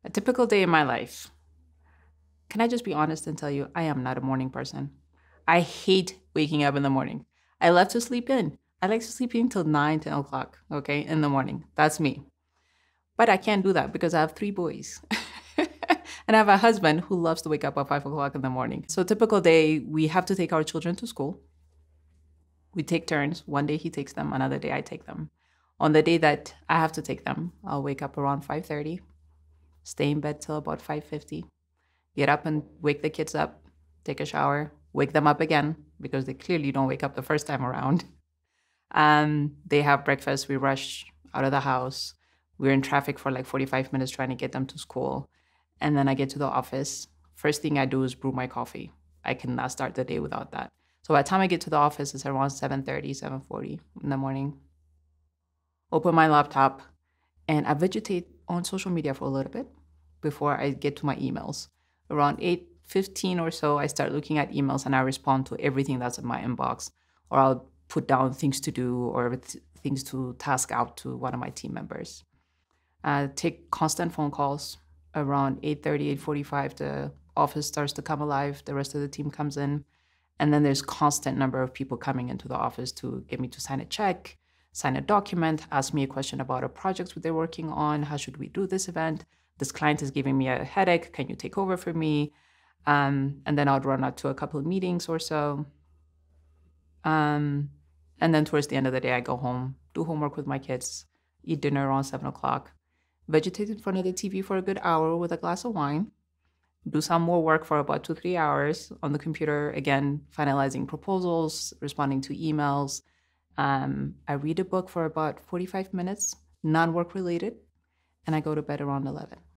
A typical day in my life. Can I just be honest and tell you, I am not a morning person. I hate waking up in the morning. I love to sleep in. I like to sleep in till 9, 10 o'clock, okay, in the morning. That's me. But I can't do that because I have 3 boys. And I have a husband who loves to wake up at 5 o'clock in the morning. So, typical day, we have to take our children to school. We take turns. One day he takes them, another day I take them. On the day that I have to take them, I'll wake up around 5:30, stay in bed till about 5:50, get up and wake the kids up, take a shower, wake them up again because they clearly don't wake up the first time around. They have breakfast. We rush out of the house. We're in traffic for like 45 minutes trying to get them to school. And then I get to the office. First thing I do is brew my coffee. I cannot start the day without that. So by the time I get to the office, it's around 7:30, 7:40 in the morning. Open my laptop, and I vegetate on social media for a little bit before I get to my emails. Around 8:15 or so, I start looking at emails and I respond to everything that's in my inbox, or I'll put down things to do or things to task out to one of my team members. Take constant phone calls. Around 8:30, 8:45, the office starts to come alive. The rest of the team comes in. And then there's constant number of people coming into the office to get me to sign a check, sign a document, ask me a question about a project they're working on. How should we do this event? This client is giving me a headache. Can you take over for me? And then I'd run out to a couple of meetings or so. And then towards the end of the day, I go home, do homework with my kids, eat dinner around 7 o'clock, vegetate in front of the TV for a good hour with a glass of wine, do some more work for about 2, 3 hours on the computer, again, finalizing proposals, responding to emails. I read a book for about 45 minutes, non-work related, and I go to bed around 11.